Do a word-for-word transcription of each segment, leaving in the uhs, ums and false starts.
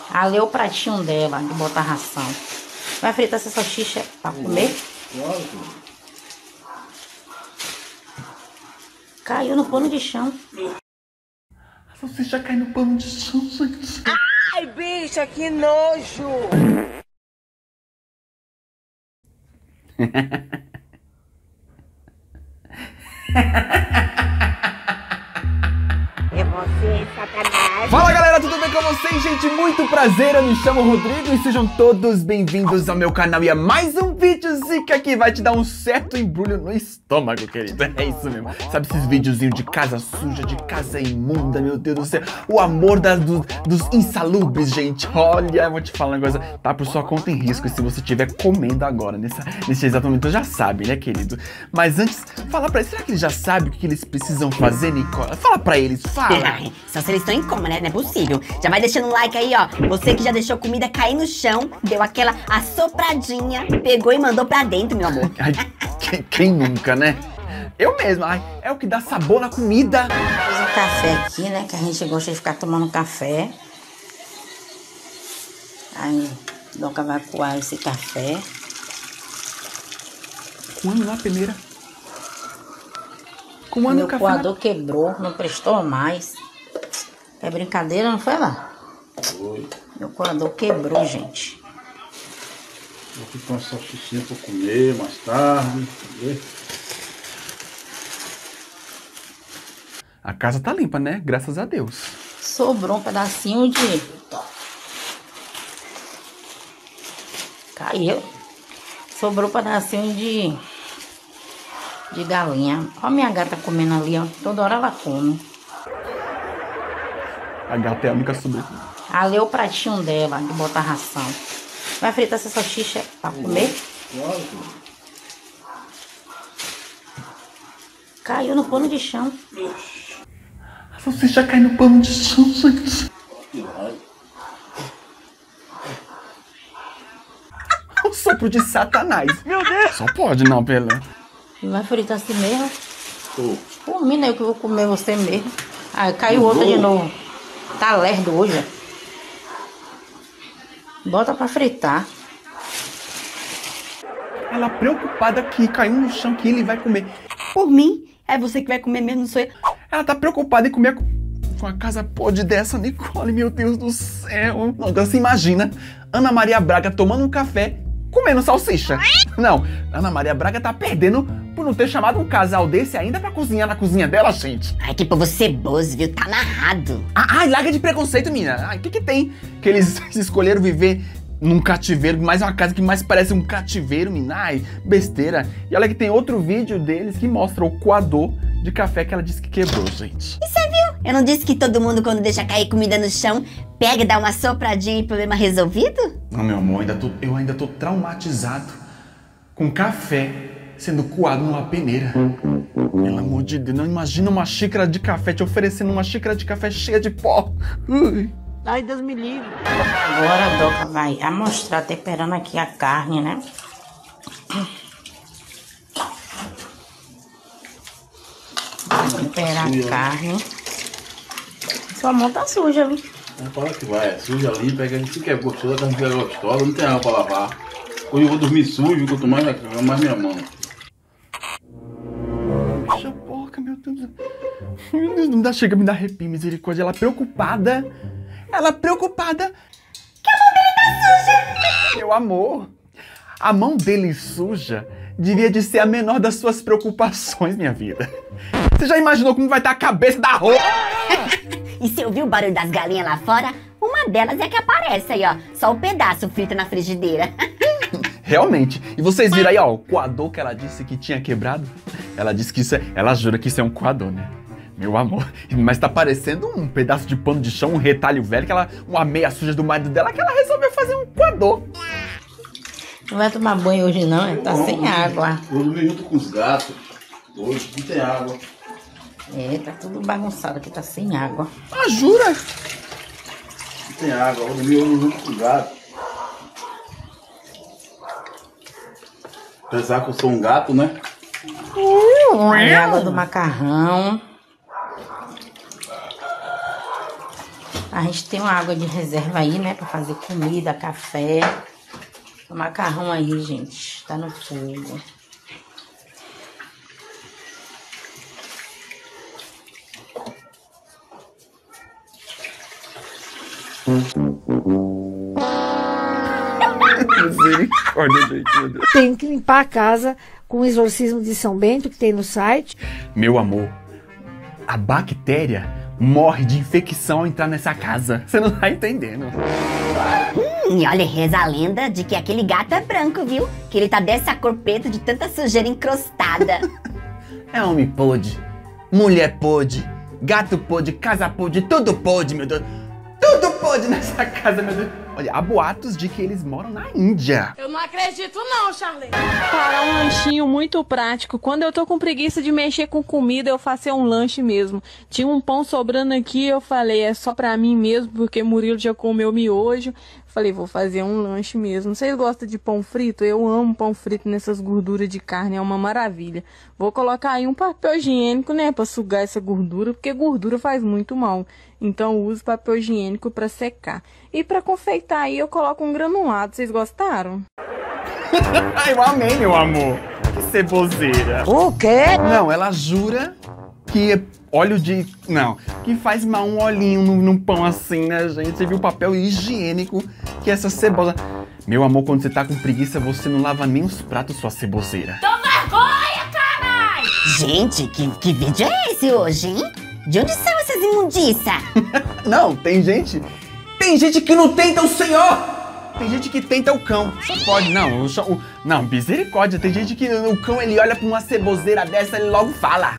Ali é o pratinho dela, de botar ração. Vai fritar essa salsicha pra comer? Claro. Caiu no pano de chão. A salsicha cai no pano de chão, gente. Ai, bicha, que nojo! É você, Satanás. Fala galera, tudo bem com vocês, gente? Muito prazer, eu me chamo Rodrigo e sejam todos bem-vindos ao meu canal. E é mais um videozinho que aqui vai te dar um certo embrulho no estômago, querido. É isso mesmo. Sabe esses videozinhos de casa suja, de casa imunda, meu Deus do céu. O amor das, do, dos insalubres, gente. Olha, eu vou te falar uma coisa, tá por sua conta em risco. E se você estiver comendo agora, nessa, nesse exato momento, já sabe, né, querido? Mas antes, fala pra eles, será que eles já sabem o que eles precisam fazer, Nicola? Fala pra eles, fala. Só se eles estão em coma, né? Não é possível. Já vai deixando um like aí, ó. Você que já deixou comida cair no chão, deu aquela assopradinha, pegou e mandou pra dentro, meu amor. Ai, quem, quem nunca, né? Eu mesmo, ai, é o que dá sabor na comida. Fiz um café aqui, né? Que a gente gosta de ficar tomando café. Aí, Doca vai coar esse café. Coando lá a peneira. Coando Meu o café. coador quebrou, não prestou mais. É brincadeira, não foi lá? Foi. Meu coador quebrou, gente. Vou ficar uma salsichinha pra comer mais tarde. A casa tá limpa, né? Graças a Deus. Sobrou um pedacinho de... Caiu. Sobrou um pedacinho de... De galinha. Olha a minha gata comendo ali, ó. Toda hora ela come. A gata é a única sobrevivente. Ali é o pratinho dela, de botar ração. Vai fritar essa salsicha pra comer? Claro. Caiu no pano de chão. A salsicha cai no pano de chão, gente. O sopro de Satanás. Meu Deus. Só pode não, Pelé. Vai fritar assim mesmo? Oh. Por mim, né? Que eu vou comer você mesmo. Ah, caiu outra de novo. Tá lerdo hoje. Bota pra fritar. Ela preocupada que caiu no chão que ele vai comer. Por mim, é você que vai comer mesmo, não sou eu. Ela tá preocupada em comer com a casa podre dessa, Nicole, meu Deus do céu. Não, então você imagina Ana Maria Braga tomando um café, comendo salsicha. Não, Ana Maria Braga tá perdendo por não ter chamado um casal desse ainda pra cozinhar na cozinha dela, gente. Ai, que povo ceboso, viu? Tá narrado. Ai, larga de preconceito, menina. Ai, o que que tem que eles escolheram viver num cativeiro, mais uma casa que mais parece um cativeiro, menina? Ai, besteira. E olha que tem outro vídeo deles que mostra o coador de café que ela disse que quebrou, gente. E você viu? Eu não disse que todo mundo, quando deixa cair comida no chão, pega e dá uma sopradinha e problema resolvido? Não, meu amor, ainda tô, eu ainda tô traumatizado com café sendo coado numa peneira. Pelo amor de Deus, não imagina uma xícara de café te oferecendo uma xícara de café cheia de pó. Ui. Ai, Deus me livre. Agora a Doca vai amostrar, temperando aqui a carne, né? Temperar a carne. Sua mão tá suja, viu? Fala que vai, é suja, limpa, que a gente quer gostosa, a carne fica gostosa, não tem água pra lavar. Hoje eu vou dormir sujo, quanto mais, mais minha mão. Puxa porca, meu Deus. Meu Deus, não me dá, chega, me dá arrepio, misericórdia. Ela preocupada. Ela preocupada. Que a mão dele tá suja. Meu amor, a mão dele suja devia de ser a menor das suas preocupações, minha vida. Você já imaginou como vai estar a cabeça da roupa? E você ouviu o barulho das galinhas lá fora? Uma delas é que aparece aí, ó. Só o pedaço frito na frigideira. Realmente. E vocês viram aí, ó, o coador que ela disse que tinha quebrado? Ela disse que isso é... Ela jura que isso é um coador, né? Meu amor. Mas tá parecendo um pedaço de pano de chão, um retalho velho, que ela, uma meia suja do marido dela, que ela resolveu fazer um coador. Não vai tomar banho hoje não, é? Tá sem água. Eu dormi junto com os gatos. Hoje não tem água. É, tá tudo bagunçado aqui, tá sem água. Ah, jura? Não tem água, eu dormi junto com os gatos. Apesar que eu sou um gato, né? Aí a água do macarrão. A A gente tem uma água de reserva aí, né? Pra fazer comida, café. O macarrão aí, gente, tá no fogo. Misericórdia, gente, meu Deus. Tem que limpar a casa com o exorcismo de São Bento que tem no site. Meu amor, a bactéria morre de infecção ao entrar nessa casa. Você não tá entendendo. Hum, e olha, reza a lenda de que aquele gato é branco, viu? Que ele tá dessa cor preta de tanta sujeira encrostada. É homem podre, mulher podre, gato podre, casa podre, tudo podre, meu Deus. Tudo pode nessa casa, meu Deus. Olha, há boatos de que eles moram na Índia. Eu não acredito não, Charlene. Para um lanchinho muito prático. Quando eu tô com preguiça de mexer com comida, eu faço um lanche mesmo. Tinha um pão sobrando aqui, eu falei, é só pra mim mesmo, porque Murilo já comeu miojo. Falei, vou fazer um lanche mesmo. Vocês gostam de pão frito? Eu amo pão frito nessas gorduras de carne, é uma maravilha. Vou colocar aí um papel higiênico, né, pra sugar essa gordura, porque gordura faz muito mal. Então uso papel higiênico pra secar. E pra confeitar aí eu coloco um granulado. Vocês gostaram? Eu amei, meu amor. Que ceboseira. O quê? Não, ela jura que é óleo de... Não, que faz mal um olhinho num, num pão assim, né, gente? Você viu o papel higiênico que essa cebosa... Meu amor, quando você tá com preguiça, você não lava nem os pratos, sua ceboseira. Toma vergonha, caralho! Gente, que, que vídeo é esse hoje, hein? De onde são essas imundícias? Não, tem gente... Tem gente que não tenta o Senhor! Tem gente que tenta o cão. Só pode, não. O, o, não, misericórdia. Tem gente que o cão, ele olha pra uma ceboseira dessa, ele logo fala.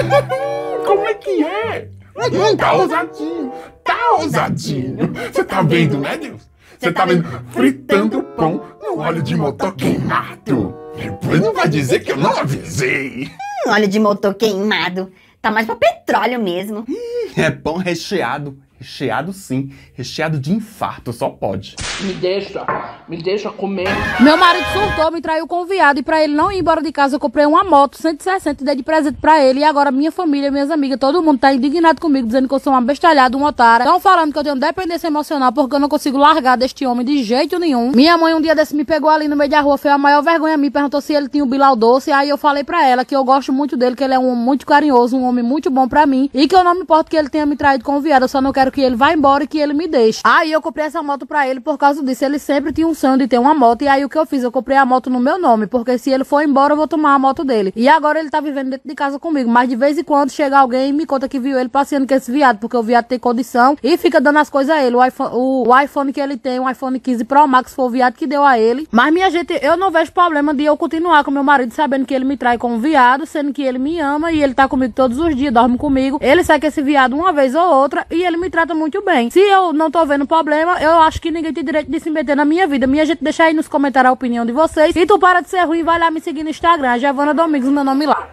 Como é que é? Tá ousadinho. Tá ousadinho. Você tá vendo, né, Deus? Você tá vendo? Fritando o pão no óleo de motor queimado. Depois não vai dizer que eu não avisei. Hum, óleo de motor queimado. Tá mais pra petróleo mesmo. É pão recheado. Recheado sim, recheado de infarto, só pode. Me deixa, me deixa comer. Meu marido surtou, me traiu com o viado e pra ele não ir embora de casa eu comprei uma moto cento e sessenta e dei de presente pra ele. E agora minha família, minhas amigas, todo mundo tá indignado comigo, dizendo que eu sou uma bestalhada, uma otária. Estão falando que eu tenho dependência emocional porque eu não consigo largar deste homem de jeito nenhum. Minha mãe um dia desse me pegou ali no meio da rua, foi a maior vergonha a mim, perguntou se ele tinha o Bilal doce. Aí eu falei pra ela que eu gosto muito dele, que ele é um homem muito carinhoso, um homem muito bom pra mim. E que eu não me importo que ele tenha me traído com o viado, eu só não quero que ele vá embora e que ele me deixe. Aí eu comprei essa moto pra ele por causa disso. Ele sempre tinha um sonho de ter uma moto. E aí o que eu fiz? Eu comprei a moto no meu nome. Porque se ele for embora, eu vou tomar a moto dele. E agora ele tá vivendo dentro de casa comigo. Mas de vez em quando chega alguém e me conta que viu ele passeando com esse viado. Porque o viado tem condição e fica dando as coisas a ele. O iPhone, o, o iPhone que ele tem, o iPhone quinze Pro Max, foi o viado que deu a ele. Mas minha gente, eu não vejo problema de eu continuar com meu marido sabendo que ele me trai com um viado, sendo que ele me ama e ele tá comigo todos os dias, dorme comigo. Ele sai com esse viado uma vez ou outra e ele me trata muito bem. Se eu não tô vendo problema, eu acho que ninguém tem direito de se meter na minha vida. Minha gente, deixa aí nos comentários a opinião de vocês. E tu para de ser ruim, vai lá me seguir no Instagram, Giovana Domingos, meu nome lá.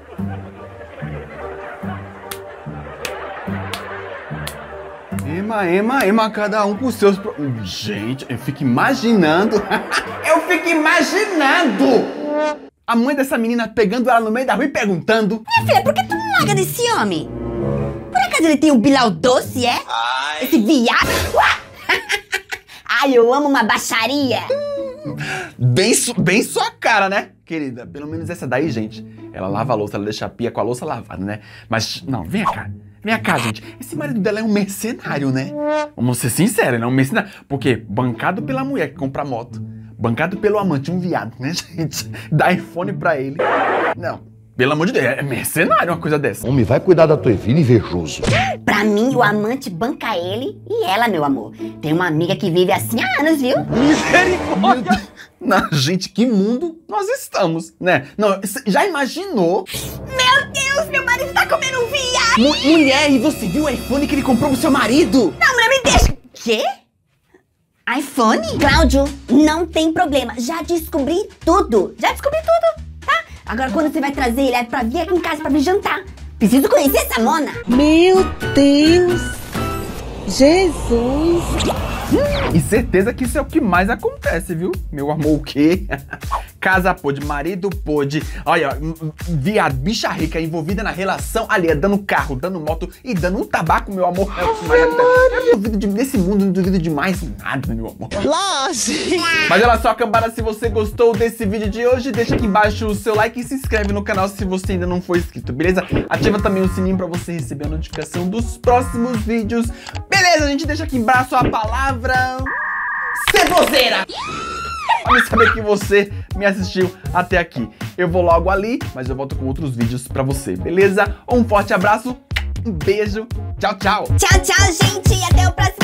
Ema, ema, ema, cada um com os seus... Pro... Gente, eu fico imaginando... eu fico imaginando! A mãe dessa menina pegando ela no meio da rua e perguntando... Minha filha, por que tu não larga desse homem? Por acaso ele tem o Bilal doce, é? Ai. Esse viado? Ai, eu amo uma baixaria. Bem, su bem sua cara, né, querida? Pelo menos essa daí, gente. Ela lava a louça, ela deixa a pia com a louça lavada, né? Mas, não, vem cá. Vem cá, gente. Esse marido dela é um mercenário, né? Vamos ser sinceros, ele é um mercenário. Porque bancado pela mulher que compra moto, bancado pelo amante, um viado, né, gente? Dá iPhone pra ele. Não. Pelo amor de Deus, é mercenário uma coisa dessa. Homem, vai cuidar da tua filha, invejoso. Pra mim, o amante banca ele e ela, meu amor. Tem uma amiga que vive assim há anos, viu? Misericórdia! Não, gente, que mundo nós estamos, né? Não, já imaginou? Meu Deus, meu marido tá comendo um viado! Mu mulher, e você viu o iPhone que ele comprou pro seu marido? Não, mulher, me deixa! Quê? iPhone? Cláudio, não tem problema. Já descobri tudo. Já descobri tudo. Agora, quando você vai trazer ele é pra vir aqui em casa pra vir jantar. Preciso conhecer essa mona. Meu Deus! Jesus! E certeza que isso é o que mais acontece, viu? Meu amor, o quê? casa podre, marido podre, olha, viado, bicha rica envolvida na relação alheia, dando carro, dando moto e dando um tabaco, meu amor. É o que mais acontece. Eu não duvido de, nesse mundo, não duvido de mais nada, meu amor. Mas olha só, cambada, se você gostou desse vídeo de hoje, deixa aqui embaixo o seu like e se inscreve no canal se você ainda não for inscrito, beleza? Ativa também o sininho pra você receber a notificação dos próximos vídeos. Beleza, a gente deixa aqui embaixo a palavra... ceboseira! Pra me saber que você me assistiu até aqui. Eu vou logo ali, mas eu volto com outros vídeos pra você, beleza? Um forte abraço, um beijo, tchau, tchau! Tchau, tchau, gente, até o próximo